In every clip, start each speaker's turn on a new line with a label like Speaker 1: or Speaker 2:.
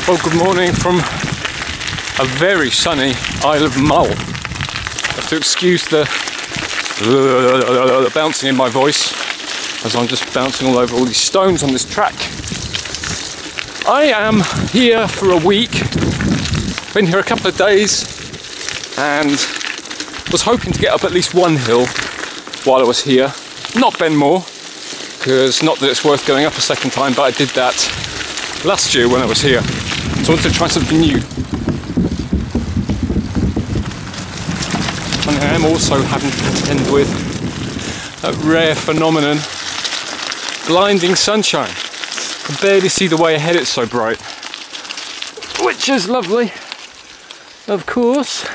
Speaker 1: Well, good morning from a very sunny Isle of Mull. I have to excuse the bouncing in my voice as I'm just bouncing all over all these stones on this track. I am here for a week, been here a couple of days, and was hoping to get up at least one hill while I was here. Not Benmore, because not that it's worth going up a second time, but I did that last year when I was here. So I wanted to try something new. And I am also having to contend with that rare phenomenon, blinding sunshine. I can barely see the way ahead, it's so bright. Which is lovely, of course.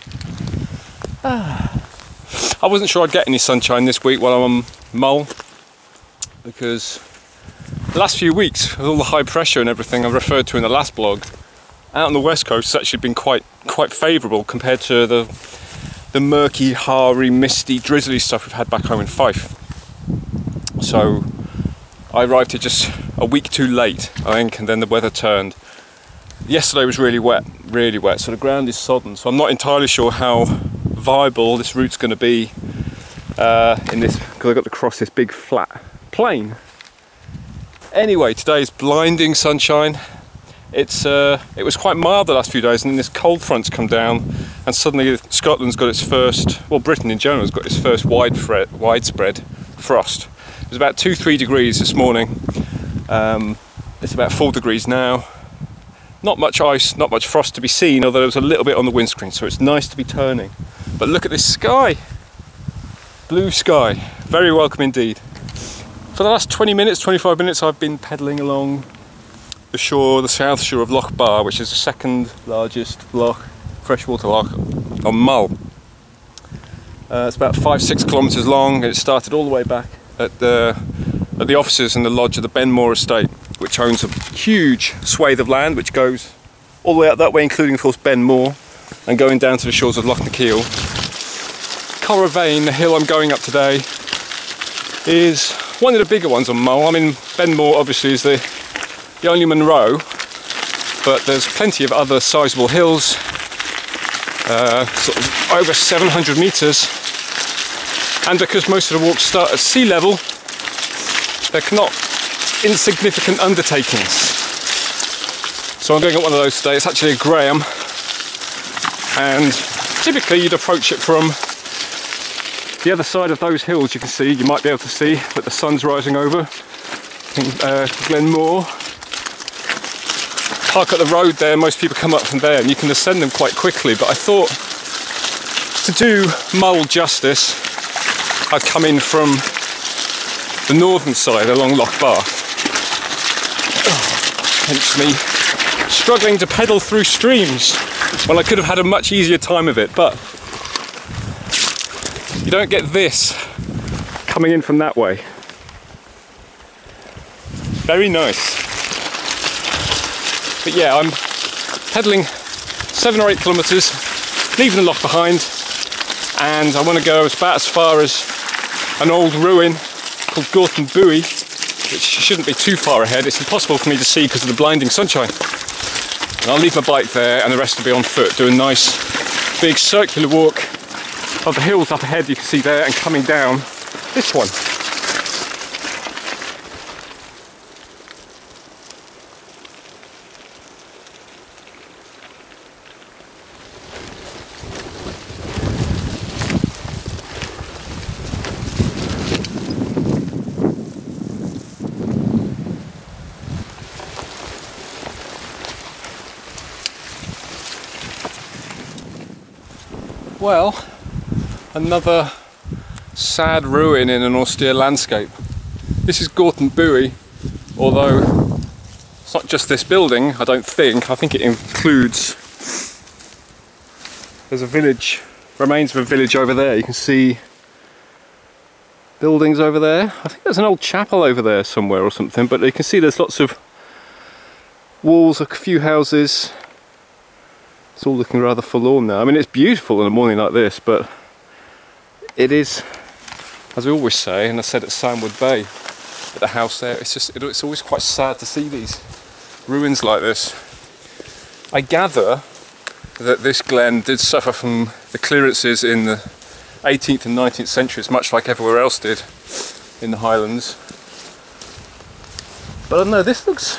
Speaker 1: I wasn't sure I'd get any sunshine this week while I'm on Mull, because the last few weeks, with all the high pressure and everything I referred to in the last blog, out on the west coast it's actually been quite favourable compared to the murky, hairy, misty, drizzly stuff we've had back home in Fife. So I arrived here just a week too late, I think, and then the weather turned. Yesterday was really wet, so the ground is sodden, so I'm not entirely sure how viable this route's going to be in this, because I've got to cross this big flat plain. Anyway, today is blinding sunshine. It was quite mild the last few days, and then this cold front's come down, and suddenly Scotland's got its first, well, Britain in general has got its first widespread frost. It was about 2-3 degrees this morning. It's about 4 degrees now. Not much ice, not much frost to be seen, although there was a little bit on the windscreen, so it's nice to be turning. But look at this sky! Blue sky, very welcome indeed. For the last 20 minutes, 25 minutes, I've been pedalling along the shore, the south shore of Loch, which is the second largest loch, freshwater loch on Mull. It's about 5-6 kilometres long, and it started all the way back at the offices and the lodge of the Benmore estate, which owns a huge swathe of land which goes all the way up that way, including of course Benmore, and going down to the shores of Loch Corra-bheinn, the hill I'm going up today, is one of the bigger ones on Mull. I mean, Benmore obviously is the only Monroe, but there's plenty of other sizable hills, sort of over 700 metres, and because most of the walks start at sea level, they're not insignificant undertakings. So I'm going up one of those today. It's actually a Graham, and typically you'd approach it from the other side of those hills. You can see, you might be able to see that the sun's rising over Glenmore. Park at the road there, most people come up from there, and you can ascend them quite quickly, but I thought to do Mull justice I'd come in from the northern side along Loch. Hence me struggling to pedal through streams when I could have had a much easier time of it, but you don't get this coming in from that way. Very nice. But yeah, I'm pedalling 7 or 8 kilometres, leaving the loch behind, and I want to go about as far as an old ruin called Corra-bheinn, which shouldn't be too far ahead. It's impossible for me to see because of the blinding sunshine. And I'll leave my bike there, and the rest will be on foot, do a nice big circular walk of the hills up ahead you can see there, and coming down this one. Well, another sad ruin in an austere landscape. This is Corra-bheinn, although it's not just this building, I don't think. I think it includes, there's a village, remains of a village over there. You can see buildings over there. I think there's an old chapel over there somewhere or something, but you can see there's lots of walls, a few houses. It's all looking rather forlorn now. I mean, it's beautiful on a morning like this, but it is, as we always say, and I said at Sandwood Bay, at the house there, it's always quite sad to see these ruins like this. I gather that this glen did suffer from the clearances in the 18th and 19th centuries, much like everywhere else did in the Highlands. But I don't know, this looks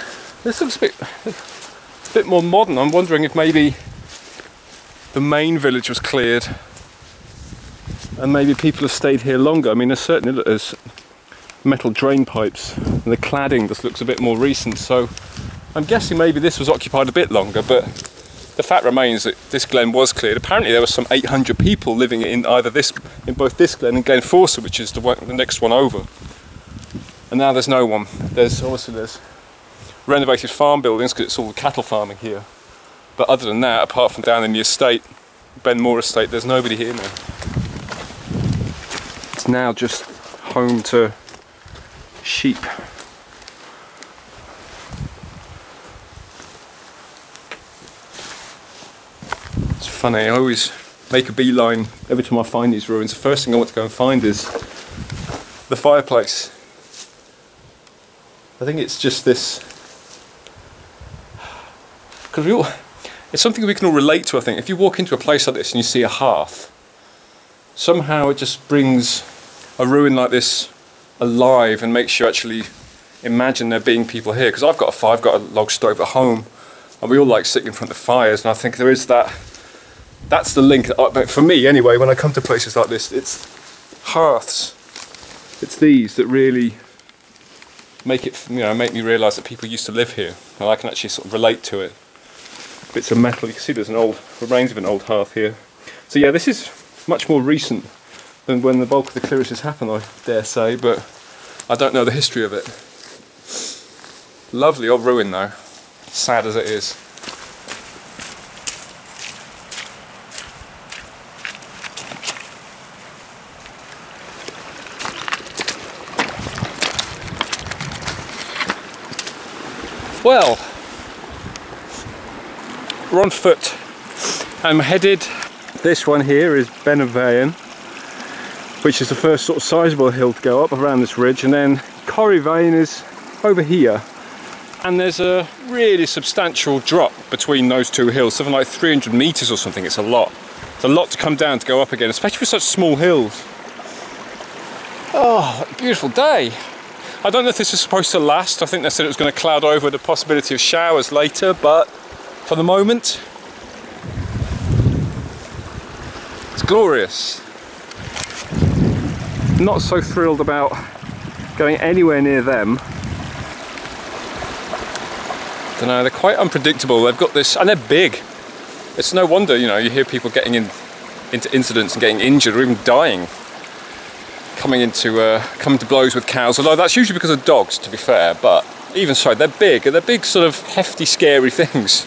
Speaker 1: a bit more modern. I'm wondering if maybe the main village was cleared and maybe people have stayed here longer. I mean, there's metal drain pipes and the cladding just looks a bit more recent, so I'm guessing maybe this was occupied a bit longer, but the fact remains that this glen was cleared. Apparently there were some 800 people living in in both this glen and Glen Forsa, which is the next one over. And now there's no one. There's renovated farm buildings because it's all cattle farming here. But other than that, apart from down in the estate, Benmore estate, there's nobody here now. It's now just home to sheep. It's funny, I always make a beeline every time I find these ruins. The first thing I want to go and find is the fireplace. I think it's just this, because it's something we can all relate to. I think if you walk into a place like this and you see a hearth, somehow it just brings a ruin like this alive and makes you actually imagine there being people here. Because I've got a log stove at home, and we all like sitting in front of fires, and I think there is that. That's the link, for me anyway, when I come to places like this, it's hearths. It's these that really make me realise that people used to live here, and I can actually sort of relate to it. Bits of metal, you can see there's remains of an old hearth here. So yeah, this is much more recent than when the bulk of the clearances happened, I dare say, but I don't know the history of it. Lovely old ruin though, sad as it is. Well, we're on foot. I'm headed, this one here is Benvironment, which is the first sort of sizable hill to go up around this ridge, and then Corra-bheinn is over here. And there's a really substantial drop between those two hills, something like 300 meters or something. It's a lot. It's a lot to come down to go up again, especially for such small hills. Oh, what a beautiful day. I don't know if this is supposed to last. I think they said it was going to cloud over with the possibility of showers later, but for the moment, it's glorious. Not so thrilled about going anywhere near them. Don't know, they're quite unpredictable. They've got this, and they're big. It's no wonder, you hear people getting into incidents and getting injured or even dying. Coming to blows with cows, although that's usually because of dogs, to be fair, but even so, they're big, and they're big, sort of hefty, scary things.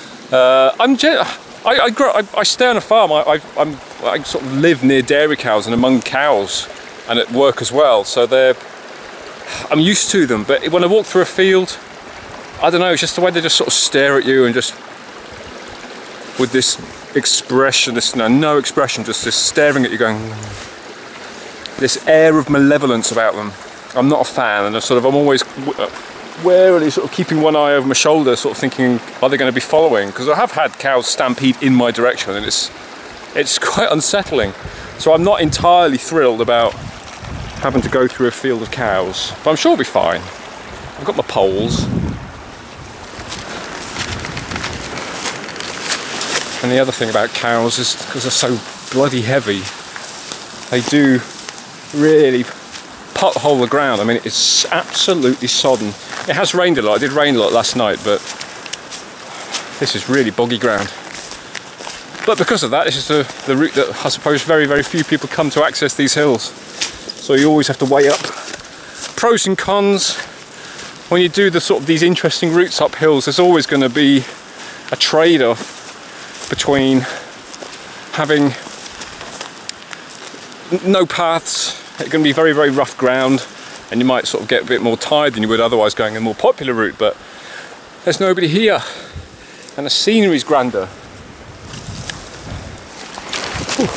Speaker 1: I stay on a farm. I sort of live near dairy cows and among cows, and at work as well, so I'm used to them, but when I walk through a field, I don't know, it's just the way they just sort of stare at you and just with this expression, no expression, just this staring at you going, this air of malevolence about them. I'm not a fan, and I'm always warily sort of keeping one eye over my shoulder, sort of thinking, are they going to be following? Because I have had cows stampede in my direction, and it's quite unsettling. So I'm not entirely thrilled about having to go through a field of cows, but I'm sure I'll be fine. I've got my poles. And the other thing about cows is because they're so bloody heavy, they do really pothole the ground. I mean, it's absolutely sodden. It has rained a lot. It did rain a lot last night, but this is really boggy ground. But because of that, this is the route that I suppose very, very few people come to access these hills. So you always have to weigh up pros and cons. When you do these interesting routes up hills, there's always going to be a trade-off between having no paths. It's going to be very, very rough ground, and you might sort of get a bit more tired than you would otherwise going a more popular route, but there's nobody here, and the scenery's grander. Whew.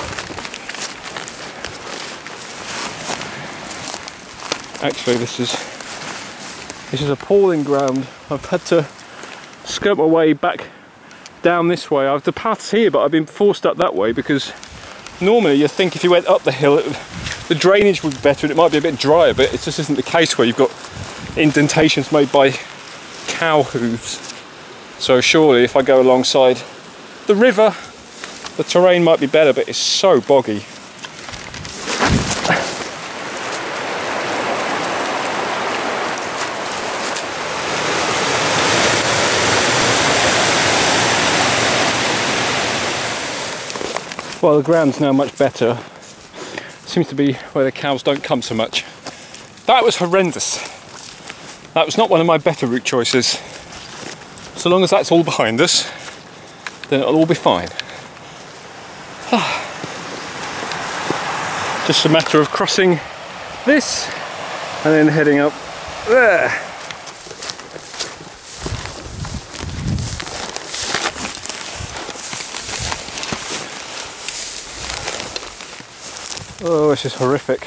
Speaker 1: Actually, this is appalling ground. I've had to skirt my way back down this way. The path's here, but I've been forced up that way because normally you'd think if you went up the hill, the drainage would be better and it might be a bit drier, but it just isn't the case where you've got indentations made by cow hooves. So surely if I go alongside the river, the terrain might be better, but it's so boggy. Well, the ground's now much better. Seems to be where the cows don't come so much. That was horrendous. That was not one of my better route choices. So long as that's all behind us, then it'll all be fine. Just a matter of crossing this and then heading up there. Oh, this is horrific.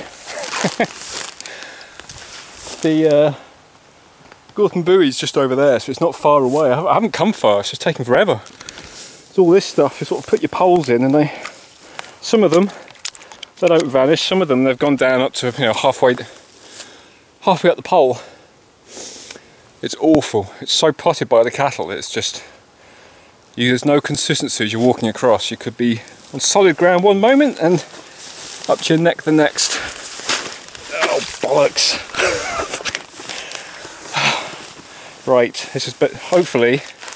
Speaker 1: The Gorton buoy's just over there, so it's not far away. I haven't come far, it's just taken forever. It's all this stuff, you sort of put your poles in and some of them, they don't vanish, some of them they've gone down up to, you know, halfway up the pole. It's awful, it's so potted by the cattle, it's just, there's no consistency as you're walking across. You could be on solid ground one moment and up to your neck the next. Oh, bollocks. Right, this is, but hopefully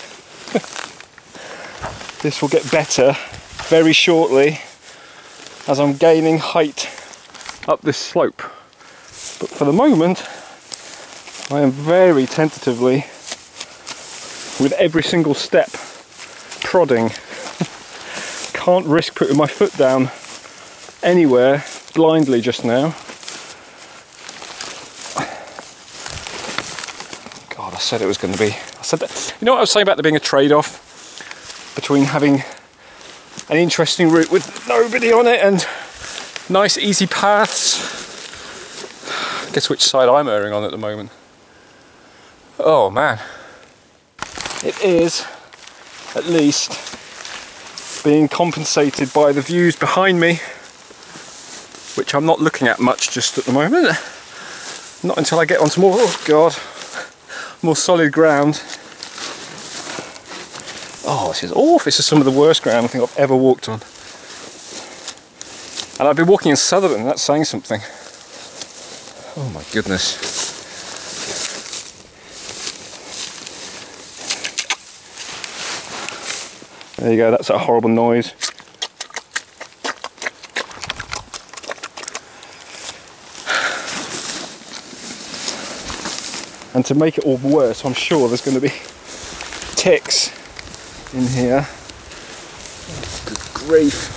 Speaker 1: this will get better very shortly as I'm gaining height up this slope. But for the moment, I am very tentatively, with every single step, prodding. Can't risk putting my foot down anywhere blindly just now. God, I said it was going to be. I said that. You know what I was saying about there being a trade-off between having an interesting route with nobody on it and nice easy paths. Guess which side I'm erring on at the moment. Oh man, it is at least being compensated by the views behind me, which I'm not looking at much just at the moment. Not until I get onto more, oh God, more solid ground. Oh, this is awful. This is some of the worst ground I think I've ever walked on. And I've been walking in Sutherland, that's saying something. Oh my goodness. There you go, that's a horrible noise. And to make it all worse, I'm sure there's going to be ticks in here. Good grief.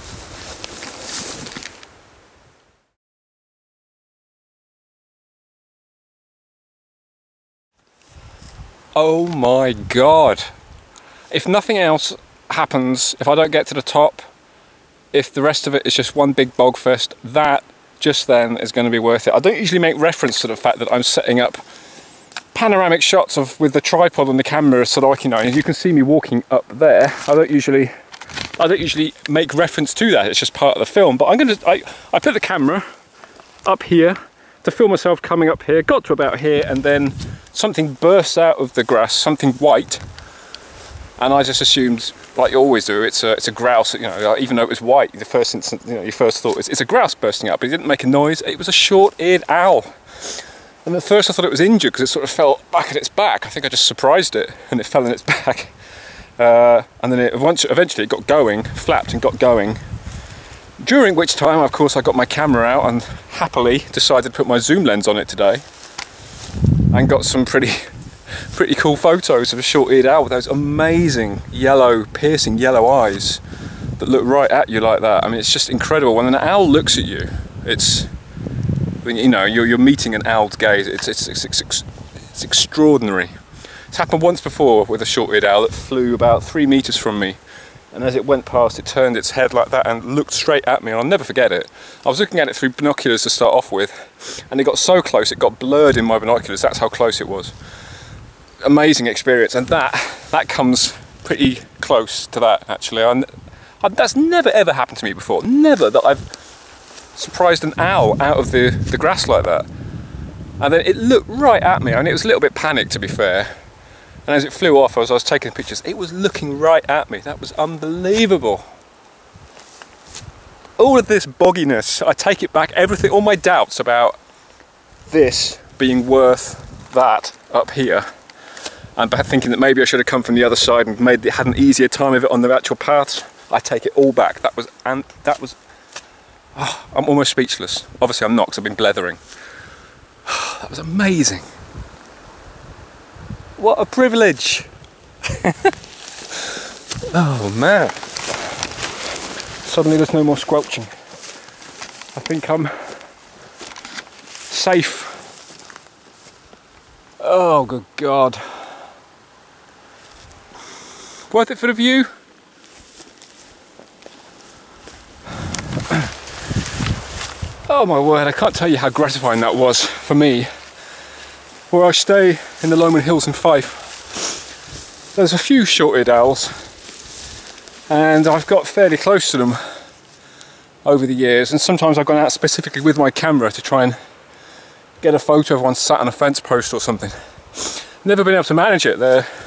Speaker 1: Oh my God. If nothing else happens, if I don't get to the top, if the rest of it is just one big bog fest, that just then is going to be worth it. I don't usually make reference to the fact that I'm setting up panoramic shots of with the tripod and the camera so that I can, you know, you can see me walking up there. I don't usually make reference to that. It's just part of the film. But I put the camera up here to film myself coming up here. Got to about here, and then something bursts out of the grass, something white, and I just assumed, like you always do, it's a grouse. You know, even though it was white, the first instant, you know, your first thought is it's a grouse bursting out, but it didn't make a noise. It was a short-eared owl. And at first I thought it was injured because it sort of fell back at its back. I think I just surprised it and it fell in its back. And then eventually it got going, flapped and got going. During which time, of course, I got my camera out and happily decided to put my zoom lens on it today. And got some pretty cool photos of a short-eared owl with those amazing yellow, piercing yellow eyes that look right at you like that. I mean, it's just incredible. When an owl looks at you, it's, you know, you're meeting an owl's gaze. It's extraordinary. It's happened once before with a short-eared owl that flew about 3 meters from me, and as it went past, it turned its head like that and looked straight at me, and I'll never forget it. I was looking at it through binoculars to start off with, and it got so close it got blurred in my binoculars. That's how close it was. Amazing experience, and that comes pretty close to that actually. That's never ever happened to me before. Never that I've surprised an owl out of the grass like that. And then it looked right at me, and it was a little bit panicked to be fair. And as it flew off, as I was taking pictures, it was looking right at me. That was unbelievable. All of this bogginess, I take it back, everything, all my doubts about this being worth that up here. And thinking that maybe I should have come from the other side and had an easier time of it on the actual paths. I take it all back. That was, oh, I'm almost speechless. Obviously I'm not, because I've been blethering. That was amazing. What a privilege. Oh man. Suddenly there's no more squelching. I think I'm safe. Oh good God. Worth it for the view? Oh my word, I can't tell you how gratifying that was for me. Where I stay in the Lomond Hills in Fife, there's a few short-eared owls, and I've got fairly close to them over the years, and sometimes I've gone out specifically with my camera to try and get a photo of one sat on a fence post or something. Never been able to manage it.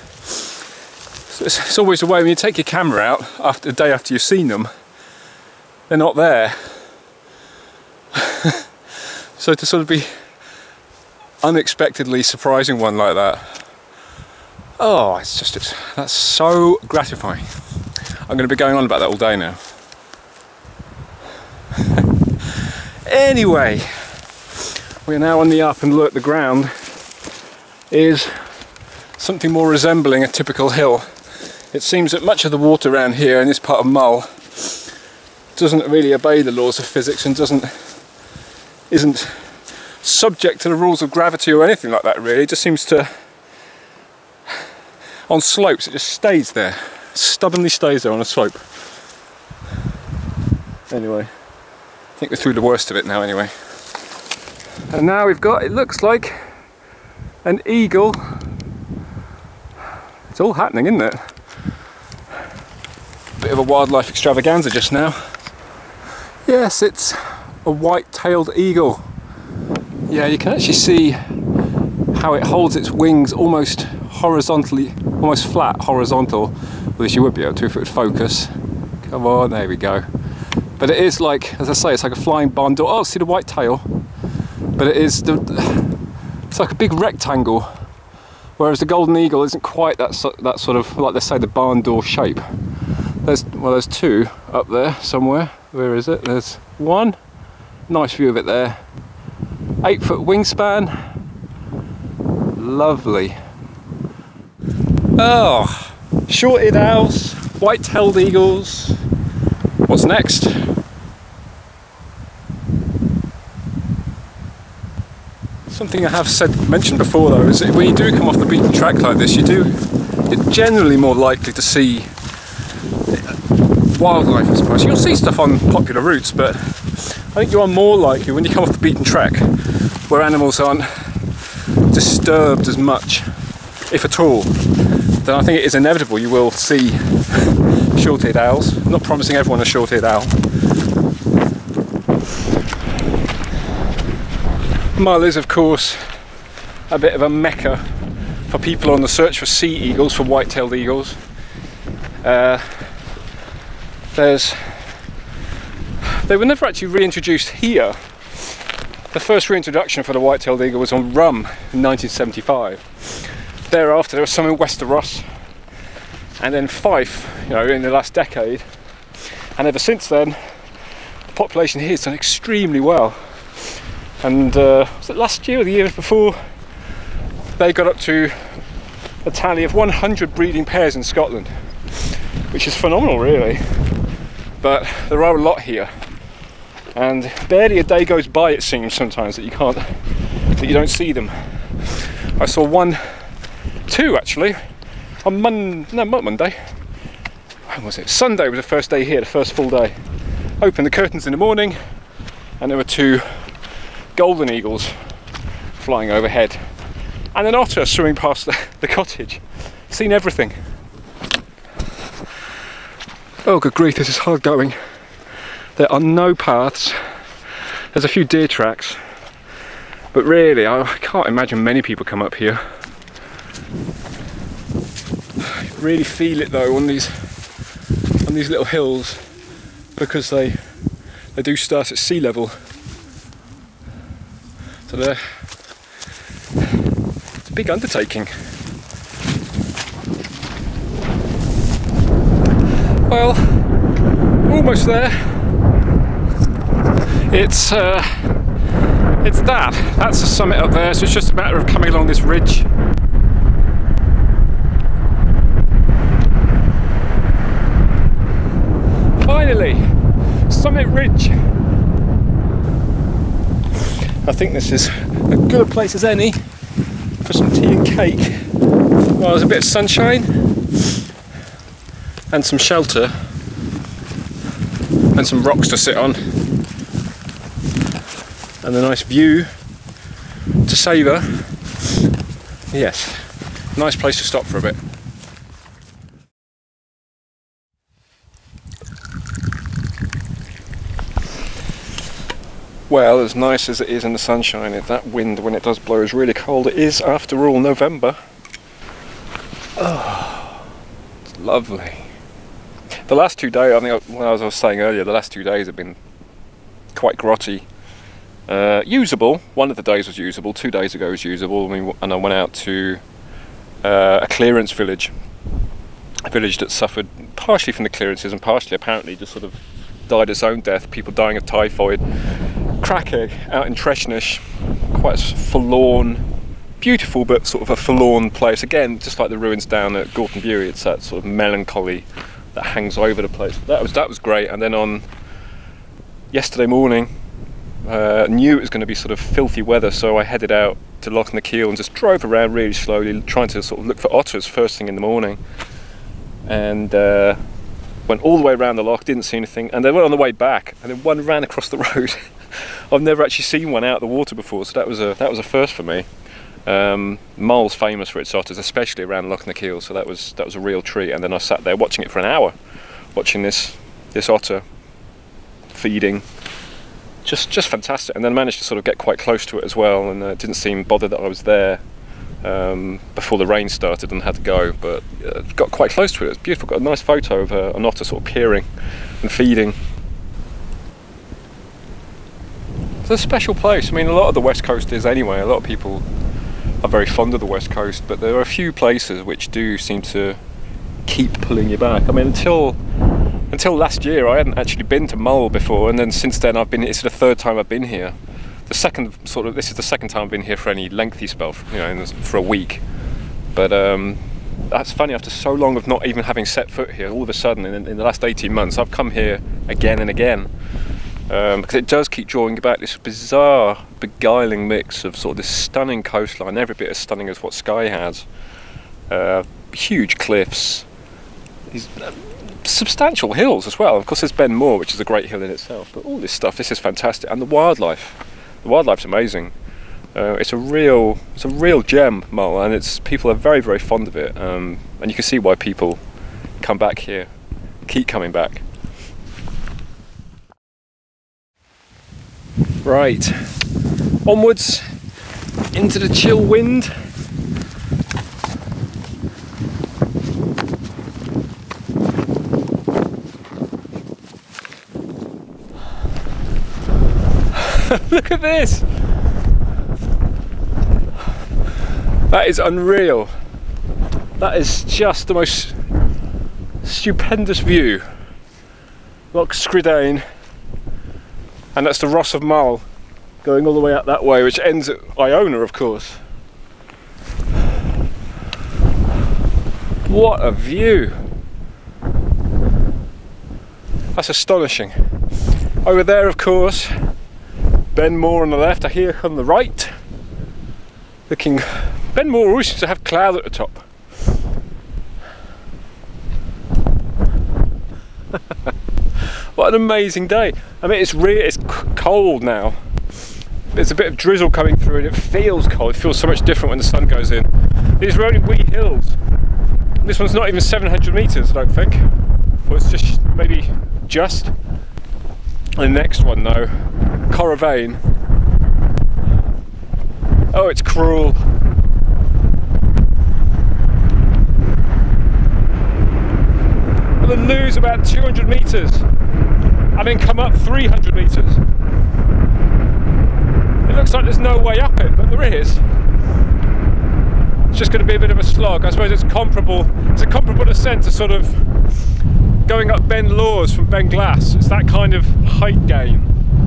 Speaker 1: It's always the way when you take your camera out after the day after you've seen them, they're not there. So to sort of be unexpectedly surprising one like that, oh, that's so gratifying. I'm going to be going on about that all day now. Anyway, we're now on the up, and look, the ground is something more resembling a typical hill. It seems that much of the water around here in this part of Mull doesn't really obey the laws of physics and isn't subject to the rules of gravity or anything like that really. It just seems to, on slopes, it just stays there, stubbornly stays there on a slope. Anyway, I think we're through the worst of it now anyway. And now we've got, it looks like an eagle. It's all happening, isn't it? Bit of a wildlife extravaganza just now. Yes, it's a white-tailed eagle. Yeah, you can actually see how it holds its wings almost horizontally, almost flat horizontal. Well, you would be able to if it would focus. Come on, there we go. But it is like, as I say, it's like a flying barn door. Oh, see the white tail? But it is, it's like a big rectangle, whereas the golden eagle isn't quite that sort of, like they say, the barn door shape. There's two up there somewhere. Where is it? There's one. Nice view of it there. 8-foot wingspan. Lovely. Oh, short-eared owls, white-tailed eagles. What's next? Something I have mentioned before though is that when you do come off the beaten track like this, you're generally more likely to see wildlife, I suppose. You'll see stuff on popular routes, but I think you are more likely when you come off the beaten track where animals aren't disturbed as much, if at all, then I think it is inevitable you will see short-eared owls. I'm not promising everyone a short-eared owl. Mull is, of course, a bit of a mecca for people on the search for sea eagles, for white-tailed eagles. They were never actually reintroduced here. The first reintroduction for the white-tailed eagle was on Rum in 1975. Thereafter there was some in Westeros, and then Fife, in the last decade. And ever since then, the population here has done extremely well. And was it last year or the year before? They got up to a tally of 100 breeding pairs in Scotland, which is phenomenal, really. But there are a lot here, and barely a day goes by, it seems sometimes, that you don't see them. I saw two actually on Monday. When was it? Sunday was the first day here, the first full day. Opened the curtains in the morning, and there were two golden eagles flying overhead, and an otter swimming past the cottage. Seen everything. Oh good grief, this is hard going. There are no paths. There's a few deer tracks, but really I can't imagine many people come up here. I really feel it though on these little hills, because they do start at sea level. So it's a big undertaking. Well, almost there. It's that's the summit up there, so it's just a matter of coming along this ridge. Finally, summit ridge. I think this is as good a place as any for some tea and cake. Well, there's a bit of sunshine and some shelter and some rocks to sit on and a nice view to savour. Yes, nice place to stop for a bit. Well, as nice as it is in the sunshine, that wind when it does blow is really cold. It is, after all, November. Oh, it's lovely. The last 2 days, I think, as I was saying earlier, the last 2 days have been quite grotty. Usable. One of the days was usable. 2 days ago was usable, and I went out to a clearance village. A village that suffered partially from the clearances and partially apparently just sort of died its own death. People dying of typhoid. Crackegg out in Treshnish, quite a forlorn, beautiful but sort of a forlorn place. Again, just like the ruins down at Gorton Bury, it's that sort of melancholy that hangs over the place. That was great. And then on yesterday morning, knew it was going to be sort of filthy weather, so I headed out to Loch and just drove around really slowly, trying to sort of look for otters first thing in the morning. And went all the way around the loch, didn't see anything, and then went on the way back, and then one ran across the road. I've never actually seen one out of the water before, so that was a first for me. Mull's famous for its otters, especially around Loch na, so that was a real treat. And then I sat there watching it for an hour, watching this otter feeding, just fantastic. And then managed to sort of get quite close to it as well, and it didn't seem bothered that I was there before the rain started and had to go, but got quite close to it. It was beautiful. Got a nice photo of an otter sort of peering and feeding. It's a special place. I mean, a lot of the West Coast is anyway. A lot of people are very fond of the West Coast, but there are a few places which do seem to keep pulling you back. I mean, until last year, I hadn't actually been to Mull before, and then since then, it's the third time I've been here. This is the second time I've been here for any lengthy spell, for a week. But that's funny. After so long of not even having set foot here, all of a sudden, in the last 18 months, I've come here again and again. Because it does keep drawing you back, this bizarre, beguiling mix of sort of this stunning coastline, every bit as stunning as what Skye has. Huge cliffs, these substantial hills as well. Of course, there's Benvironment, which is a great hill in itself, but all this stuff, this is fantastic. And the wildlife's amazing. It's a real gem, Mull, and people are very, very fond of it. And you can see why people come back here, keep coming back. Right, onwards into the chill wind. Look at this! That is unreal. That is just the most stupendous view. Loch Corra-bheinn. And that's the Ross of Mull, going all the way out that way, which ends at Iona, of course. What a view! That's astonishing. Over there, of course, Benvironment on the left, here on the right. Benvironment always seems to have cloud at the top. What an amazing day. I mean, it's cold now. There's a bit of drizzle coming through and it feels cold. It feels so much different when the sun goes in. These are only wee hills. This one's not even 700 metres, I don't think. Well, it's just maybe just. The next one though, Corra-bheinn. Oh, it's cruel. And then lose about 200 metres and then come up 300 metres. It looks like there's no way up it, but there is. It's just going to be a bit of a slog. I suppose it's comparable. It's a comparable ascent to sort of going up Ben Lawers from Ben Glass. It's that kind of height gain.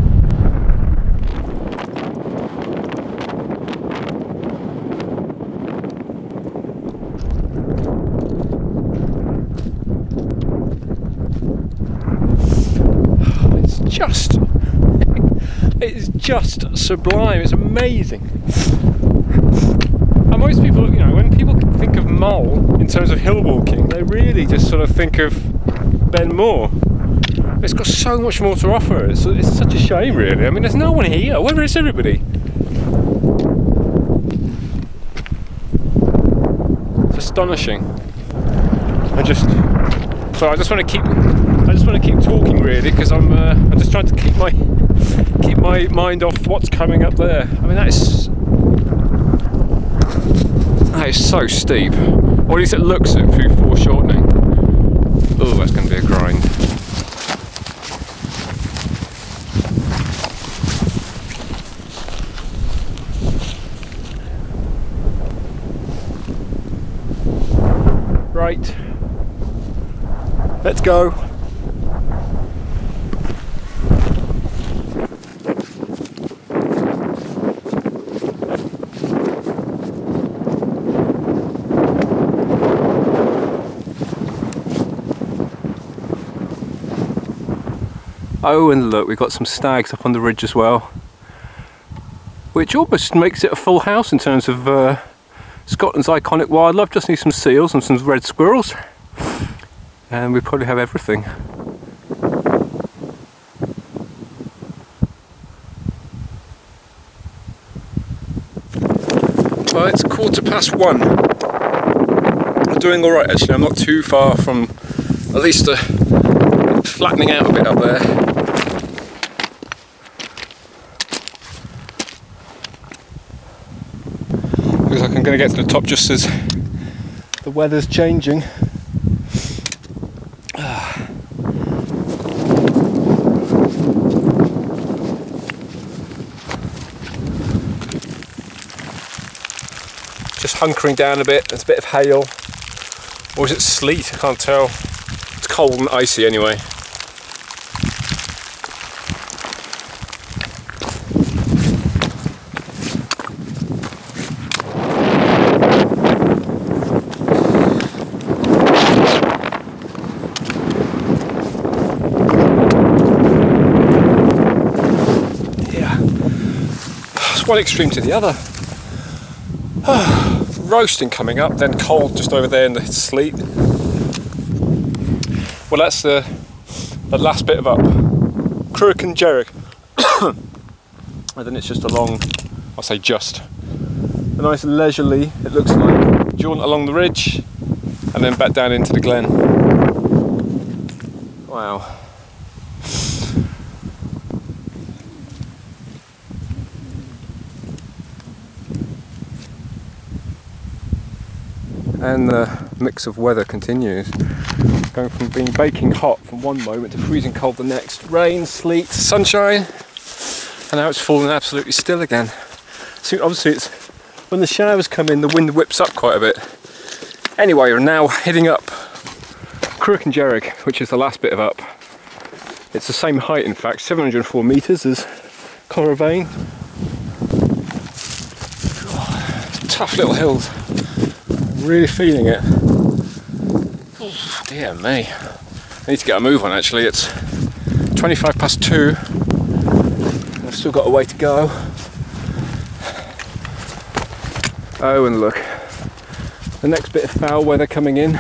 Speaker 1: It's just sublime. It's amazing. And most people, you know, when people think of Mull in terms of hill walking, they really just sort of think of Ben More. It's got so much more to offer. It's such a shame, really. I mean, there's no one here. Where is everybody? It's astonishing. I just want to keep talking, really, because I'm just trying to keep my mind off what's coming up there. I mean, that is so steep, or at least it looks it through foreshortening. Oh, that's going to be a grind. Right, let's go. Oh, and look, we've got some stags up on the ridge as well, which almost makes it a full house in terms of Scotland's iconic wildlife. Just need some seals and some red squirrels, and we probably have everything. Well, it's 1:15. I'm doing all right, actually. I'm not too far from at least flattening out a bit up there. Looks like I'm going to get to the top just as the weather's changing. Just hunkering down a bit. There's a bit of hail, or is it sleet? I can't tell. It's cold and icy anyway. One extreme to the other. Roasting coming up, then cold just over there in the sleet. Well, that's the last bit of up. Corra-bheinn. And then it's just a long, I'll say just, a nice leisurely, it looks like, jaunt along the ridge and then back down into the glen. Wow. And the mix of weather continues, going from being baking hot from one moment to freezing cold the next. Rain, sleet, sunshine, and now it's falling absolutely still again. So obviously it's when the showers come in, the wind whips up quite a bit. Anyway, we're now heading up Corra-bheinn, which is the last bit of up. It's the same height, in fact, 704 metres as Corra-bheinn. Tough little hills. Really feeling it. Oh, dear me. I need to get a move on, actually. It's 2:25. I've still got a way to go. Oh, and look. The next bit of foul weather coming in.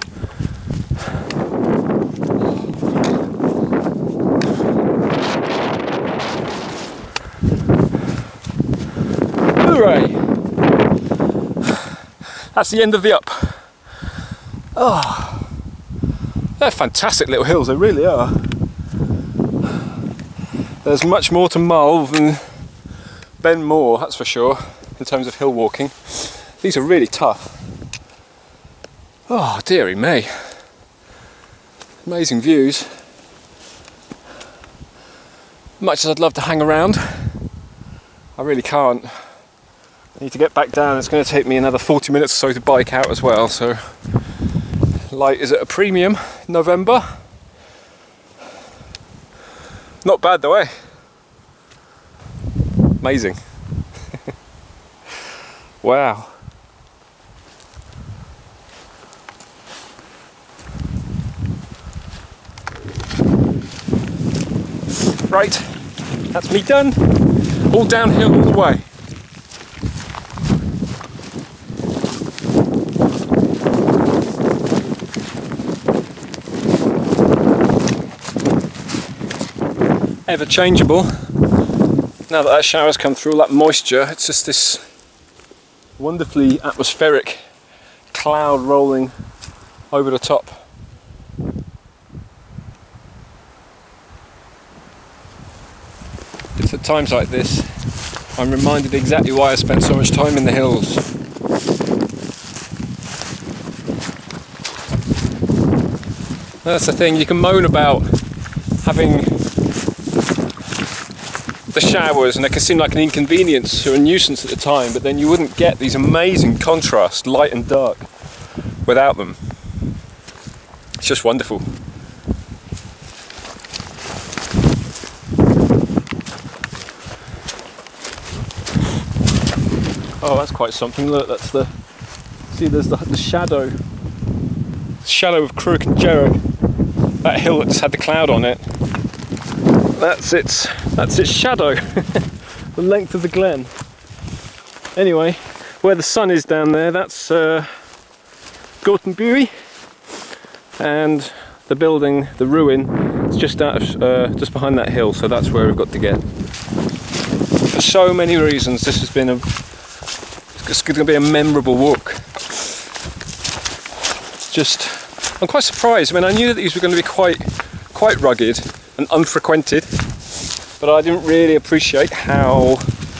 Speaker 1: Hooray! That's the end of the up. Oh, They're fantastic little hills, they really are. There's much more to Mull than Benvironment, that's for sure, in terms of hill walking. These are really tough. Oh, dearie me. Amazing views. Much as I'd love to hang around, I really can't. I need to get back down. It's going to take me another 40 minutes or so to bike out as well, so light is at a premium in November. Not bad though, eh? Amazing. Wow. Right, that's me done. All downhill all the way. Ever changeable. Now that shower's come through, all that moisture, it's just this wonderfully atmospheric cloud rolling over the top. It's at times like this I'm reminded exactly why I spent so much time in the hills. That's the thing, you can moan about having the showers and it can seem like an inconvenience or a nuisance at the time, but then you wouldn't get these amazing contrasts, light and dark, without them. It's just wonderful. Oh, that's quite something. Look, that's the... See, there's the shadow. The shadow of Crook and Jarrow. That hill that just had the cloud on it. That's its shadow. The length of the glen. Anyway, where the sun is down there, that's Gortonbury, and the building, the ruin, is just just behind that hill. So that's where we've got to get. For so many reasons, this has been it's going to be a memorable walk. I'm quite surprised. I mean, I knew that these were going to be quite rugged and unfrequented, but I didn't really appreciate how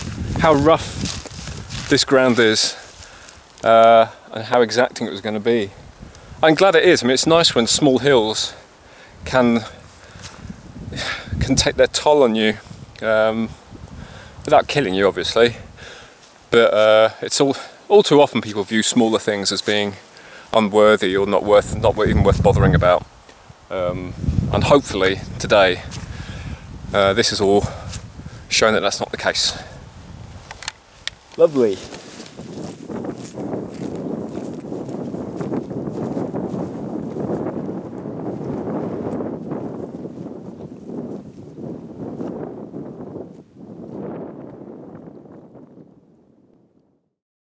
Speaker 1: rough this ground is and how exacting it was going to be. I'm glad it is. I mean, it's nice when small hills can take their toll on you without killing you, obviously. But it's all too often people view smaller things as being unworthy or not even worth bothering about. And hopefully today this has all shown that that's not the case. Lovely.